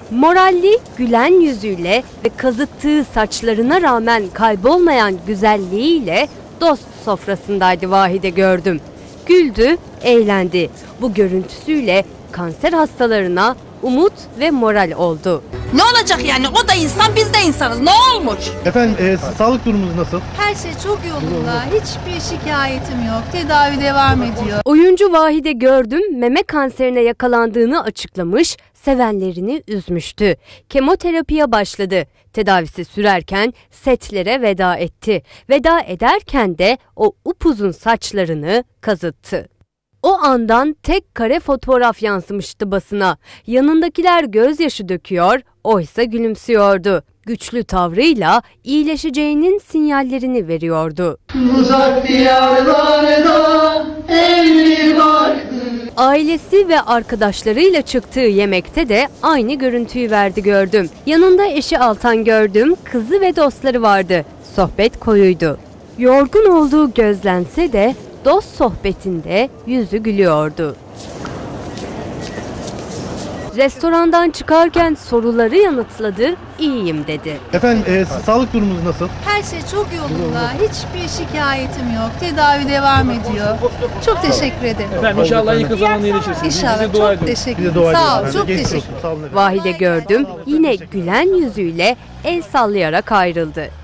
Moralli, gülen yüzüyle ve kazıttığı saçlarına rağmen kaybolmayan güzelliğiyle dost sofrasındaydı Vahide Gördüm. Güldü, eğlendi. Bu görüntüsüyle kanser hastalarına umut ve moral oldu. Ne olacak yani? O da insan, biz de insanız. Ne olmuş? Efendim sağlık durumunuz nasıl? Her şey çok yolunda. Hiçbir şikayetim yok. Tedavi devam ediyor. Oyuncu Vahide Gördüm meme kanserine yakalandığını açıklamış, sevenlerini üzmüştü. Kemoterapiye başladı. Tedavisi sürerken setlere veda etti. Veda ederken de o upuzun saçlarını kazıttı. O andan tek kare fotoğraf yansımıştı basına. Yanındakiler gözyaşı döküyor, oysa gülümsüyordu. Güçlü tavrıyla iyileşeceğinin sinyallerini veriyordu. Uzak diyarlarda evli vardı. Ailesi ve arkadaşlarıyla çıktığı yemekte de aynı görüntüyü verdi Gördüm. Yanında eşi Altan Gördüm, kızı ve dostları vardı. Sohbet koyuydu. Yorgun olduğu gözlense de dost sohbetinde yüzü gülüyordu. Restorandan çıkarken soruları yanıtladı, iyiyim dedi. Efendim sağlık durumunuz nasıl? Her şey çok yolunda. Hiçbir şikayetim yok. Tedavi devam ediyor. Çok teşekkür ederim. Efendim inşallah en yakın zamanda iyileşirsiniz. İnşallah. Bize dua Çok edin. teşekkür Bize ederim. dua Sağ ol. edin. Çok Geçmiş teşekkür olsun. Sağ olun efendim. Vahide Gördüm yine gülen yüzüyle el sallayarak ayrıldı.